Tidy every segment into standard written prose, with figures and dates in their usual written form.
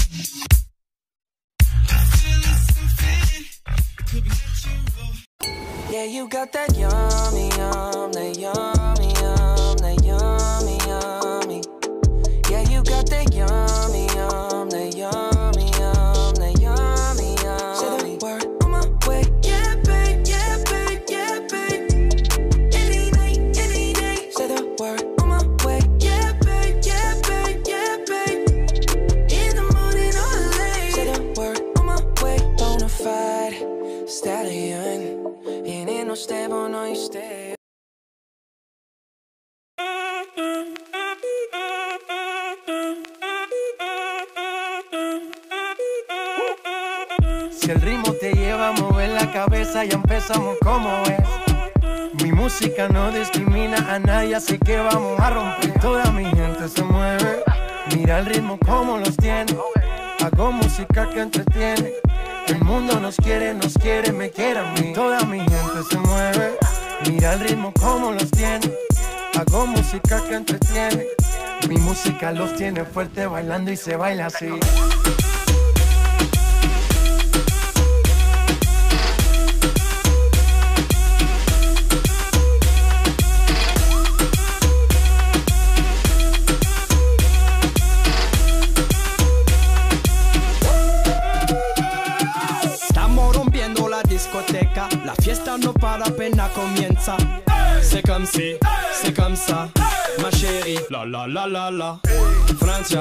Yeah, you got that yummy, that yummy, that yummy, yummy. Yeah, you got that yummy, that yummy, that yummy, yummy. Say the word on my way. Yeah, babe, yeah, babe, yeah, babe. Any night, any day. Say the word on my way. Yeah, babe, yeah, babe, yeah, babe. In the morning or late. Say the word on my way. Bonafide stallion. And ain't no stable, no you stay. Si el ritmo te lleva a mover la cabeza, ya empezamos como es. Mi música no discrimina a nadie, así que vamos a romper. Toda mi gente se mueve, mira el ritmo como los tiene. Hago música que entretiene. El mundo nos quiere, me quiere a mí. Toda mi gente se mueve, mira el ritmo como los tiene. Hago música que entretiene. Mi música los tiene fuerte bailando y se baila así. La fiesta no para, apenas comienza. C'est comme si, c'est comme ça, ma chérie. La la la la la. Francia.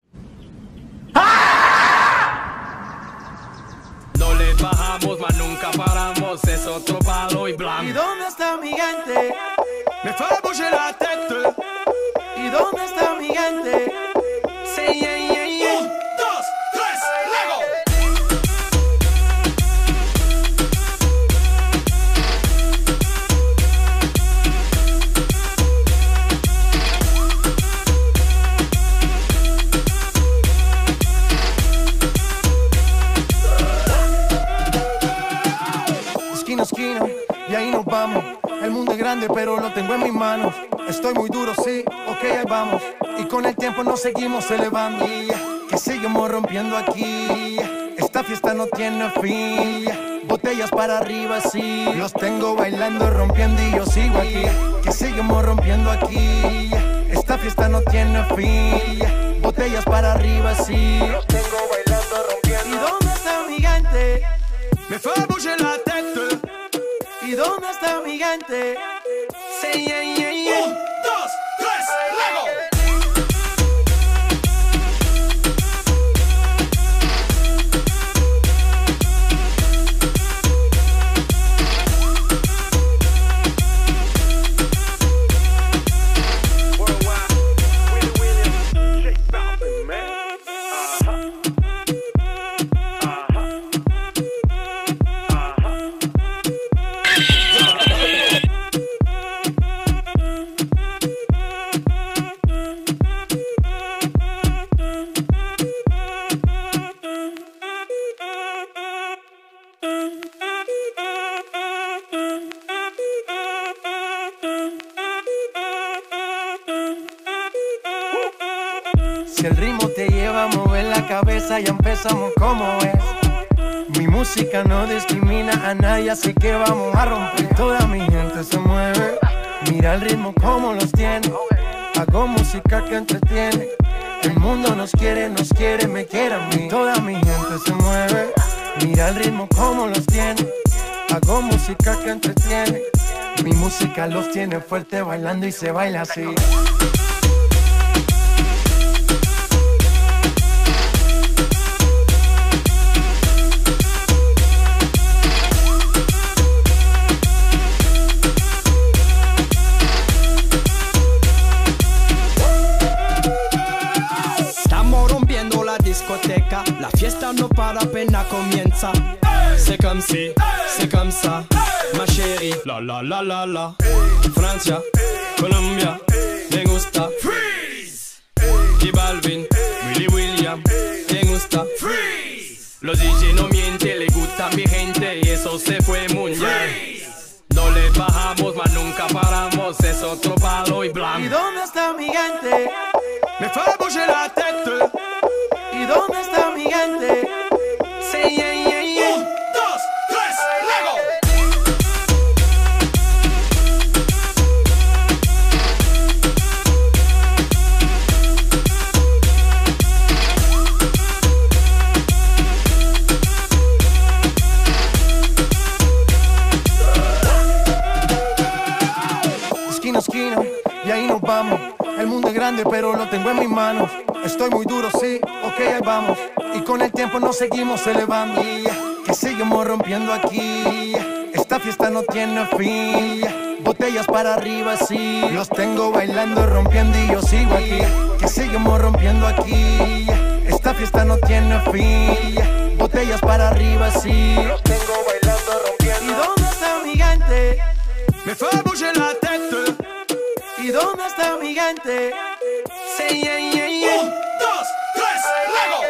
No le bajamos, mas nunca paramos. Es otro palo y blanco. ¿Y dónde está mi gente? Me fait bouger la tête. ¿Y dónde está mi gente? C'est yeah, yeah, yeah. 1, 2, 3, Lego. Esquina, y ahí nos vamos. El mundo es grande, pero lo tengo en mis manos. Estoy muy duro, sí, ok, ahí vamos. Y con el tiempo nos seguimos elevando. Que seguimos rompiendo aquí. Esta fiesta no tiene fin. Botellas para arriba, sí. Los tengo bailando, rompiendo y yo sigo aquí. Que seguimos rompiendo aquí. Esta fiesta no tiene fin. Botellas para arriba, sí. Los tengo bailando, rompiendo. ¿Y dónde está mi gente? Me fait bouger la tête. ¿Y dónde está mi gente? C'est yeah, yeah, yeah. 1, 2, 3, Lego. Si el ritmo te lleva a mover la cabeza, ya empezamos como es. Mi música no discrimina a nadie, así que vamos a romper. Toda mi gente se mueve, mira el ritmo como los tiene. Hago música que entretiene. El mundo nos quiere, me quiere a mí. Toda mi gente se mueve, mira el ritmo como los tiene. Hago música que entretiene. Mi música los tiene fuerte bailando y se baila así. La fiesta no para, apenas comienza. C'est comme si, c'est comme ça, ma chérie. La la la la la. Francia, Colombia, me gusta. Freeze. Y Balvin, William, me gusta. Freeze. Los DJ no mienten, le gusta a mi gente y eso se fue mundial. No le bajamos, mas nunca paramos. Es otro palo y blanco. ¿Y dónde está mi gente? Me fait bouger la tête. ¿Y dónde está mi grande, pero lo tengo en mis manos. Estoy muy duro, sí, ok, ahí vamos. Y con el tiempo nos seguimos elevando. Que seguimos rompiendo aquí. Esta fiesta no tiene fin. Botellas para arriba, sí. Los tengo bailando, rompiendo y yo sigo aquí. Que seguimos rompiendo aquí. Esta fiesta no tiene fin. Botellas para arriba, sí. Los tengo bailando, rompiendo. ¿Y dónde está mi gente? Me fait bouger la tête. ¿Y dónde está mi gente? Say yeah, yeah, yeah. 1, 2, 3, luego.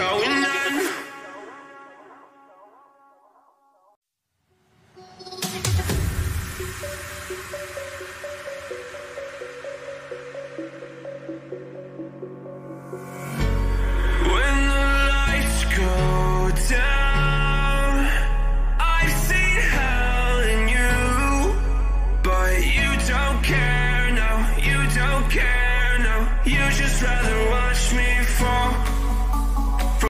going on.